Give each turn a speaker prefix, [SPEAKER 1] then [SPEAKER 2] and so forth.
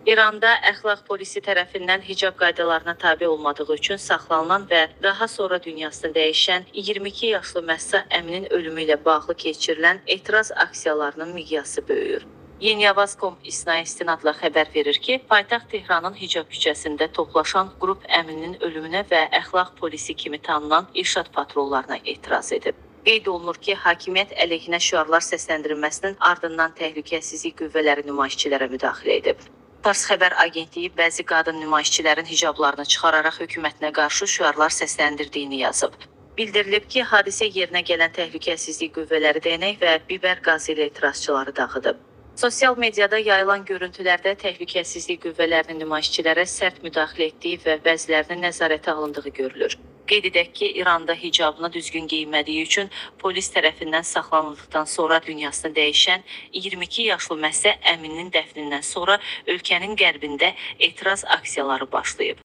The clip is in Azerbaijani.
[SPEAKER 1] İranda əxlaq polisi tərəfindən hicab qaydalarına tabe olmadığı üçün saxlanılan və daha sonra dünyasını dəyişən 22 yaşlı Məhsa Əminin ölümü ilə bağlı keçirilən etiraz aksiyalarının miqyası böyüyür. Yeniyavaz.com İsna istinadla xəbər verir ki, paytaxt Tehranın Hicab küçəsində toplaşan qrup Əminin ölümünə və əxlaq polisi kimi tanınan İrşad patrollarına etiraz edib. Qeyd olunur ki, hakimiyyət əleyhinə şüarlar səsləndirilməsinin ardından təhlükəsizlik qüvvələri nümayişçilərə müdaxilə edib. Fars xəbər agentliyi bəzi qadın nümayişçilərin hicablarını çıxararaq hökumətinə qarşı şüarlar səsləndirdiyini yazıb. Bildirilib ki, hadisə yerinə gələn təhlükəsizlik qüvvələri dəyənək və biber qazı ilə etirazçıları dağıdıb. Sosial mediada yayılan görüntülərdə təhlükəsizlik qüvvələrinin nümayişçilərə sərt müdaxilə etdiyi və bəzilərinin nəzarətə alındığı görülür. Qeyd edək ki, İranda hicabını düzgün geyinmədiyi üçün polis tərəfindən saxlanıldıqdan sonra dünyasını dəyişən 22 yaşlı Məhsə Əminin dəfnindən sonra ölkənin qərbində etiraz aksiyaları başlayıb.